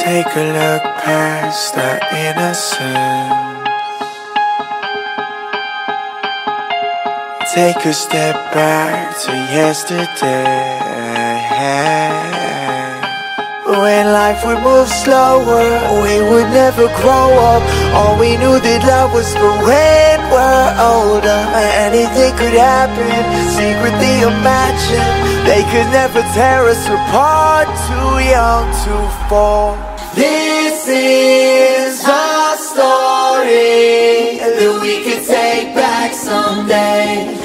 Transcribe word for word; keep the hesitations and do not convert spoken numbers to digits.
Take a look past our innocence. Take a step back to yesterday. When life would move slower, we would never grow up. All we knew that love was for when we're older. Anything could happen, secretly imagine. They could never tear us apart, too young to fall. This is our story that we could take back someday.